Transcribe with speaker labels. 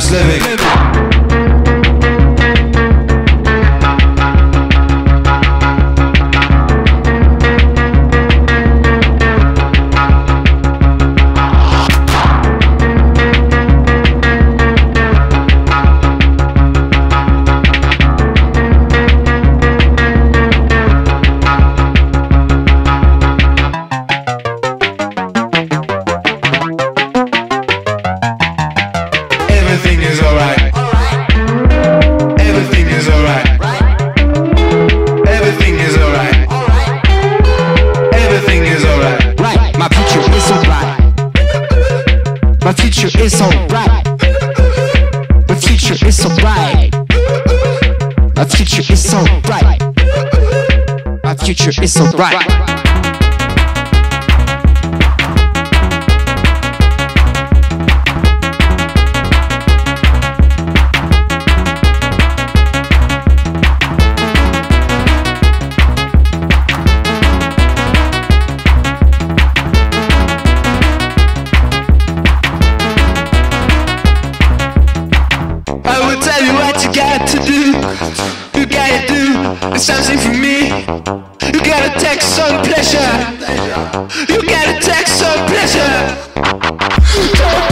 Speaker 1: just living. Everything is alright. Everything is alright. Everything is alright. Everything is alright.
Speaker 2: Right, my future is alright. My future is alright. My future is alright. My future is alright. My future is alright.
Speaker 1: I will tell you what you got to do. You gotta do something for me. You gotta take some pleasure. You gotta take some pleasure.